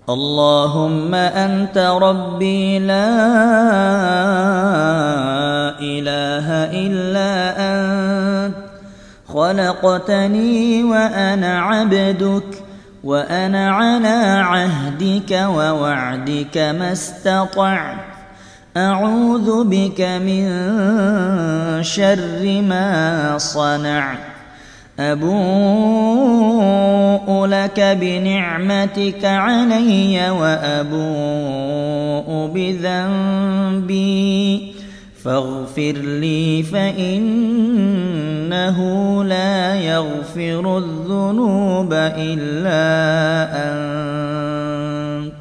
اللهم أنت ربي لا إله إلا أنت خلقتني وأنا عبدك وأنا على عهدك ووعدك ما استطعت أعوذ بك من شر ما صنعت أبوء لك بنعمتك علي وأبوء بذنبي فاغفر لي فإنه لا يغفر الذنوب إلا أنت.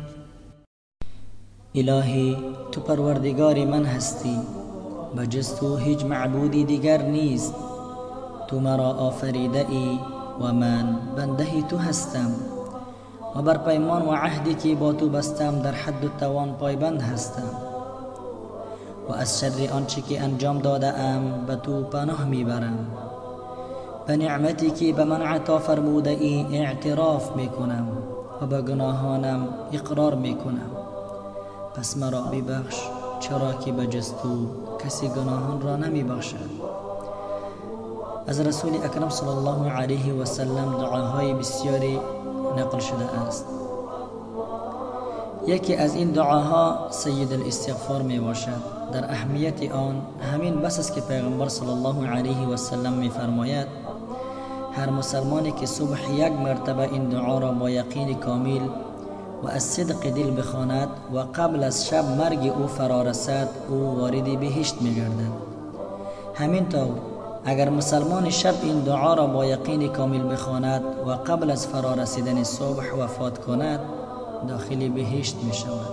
الهی تو پروردگار من هستی، بجز تو هیچ معبودی دیگر نیست. تو مرا آفریده ای و من بنده تو هستم و بر پیمان و عهدی که با تو بستم در حد و توان پایبند هستم و از شر آنچه که انجام داده ام به تو پناه میبرم. به نعمتی که به من عطا فرموده ای اعتراف میکنم و به گناهانم اقرار میکنم. پس مرا ببخش، چرا که به جز تو کسی گناهان را نمیبخشد. از رسول اکرم صلی الله علیه و سلم دعاهای بسیاری نقل شده است. یکی از این دعاها سید الاستغفار می باشد. در اهمیت آن همین بس است که پیغمبر صلی الله علیه و سلم می فرماید هر مسلمانی که صبح یک مرتبه این دعا را با یقین کامل و از صدق دل بخواند و قبل از شب مرگ او فرا رسد، او وارد بهشت می گردد. همینطور اگر مسلمان شب این دعا را با یقین کامل بخواند و قبل از فرا رسیدن صبح وفات کند، داخل بهشت می شود.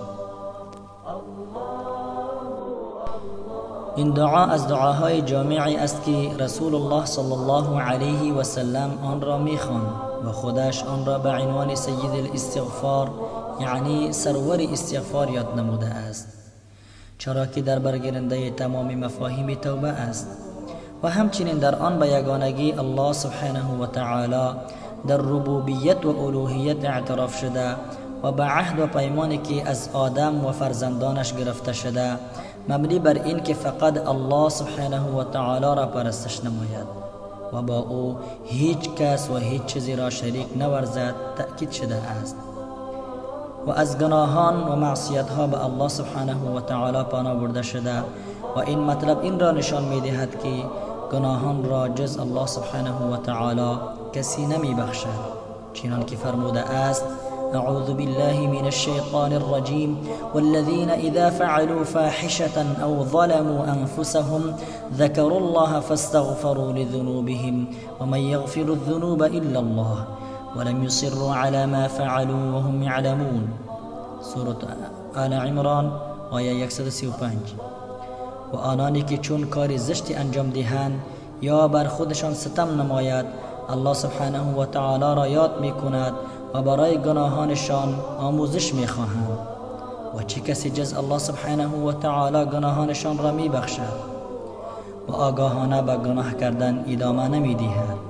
این دعا از دعاهای جامعی است که رسول الله صلی الله علیه و سلم آن را می خواند و خودش آن را به عنوان سید الاستغفار یعنی سرور استغفار یاد نموده است، چرا که در برگیرنده تمام مفاهیم توبه است و همچنین در آن به یگانگی الله سبحانه و تعالی در ربوبیت و الوهیت اعتراف شده و به عهد و پیمانی که از آدم و فرزندانش گرفته شده مبنی بر این که فقط الله سبحانه و تعالی را پرستش نماید و با او هیچ کس و هیچ چیزی را شریک نورزد تأکید شده است و از گناهان و معصیت ها به الله سبحانه و تعالی پناه برده شده و این مطلب این را نشان می دهد که گناهان را جز الله سبحانه و تعالی کسی نمی بخشد، چنان که فرموده است اعوذ بالله من الشیطان الرجیم والذین اذا فعلوا فاحشة او ظلموا انفسهم ذكروا الله فاستغفروا لذنوبهم ومن يغفر الذنوب الا الله ولم يصروا على ما فعلوا وهم يعلمون. سورة آل عمران آیه 135. و آنانی که چون کار زشتی انجام دهند یا بر خودشان ستم نماید، الله سبحانه و تعالی را یاد می کند و برای گناهانشان آموزش می خواهند و چه کسی جز الله سبحانه و تعالی گناهانشان را می بخشد و آگاهانه به گناه کردن ادامه نمی دهد.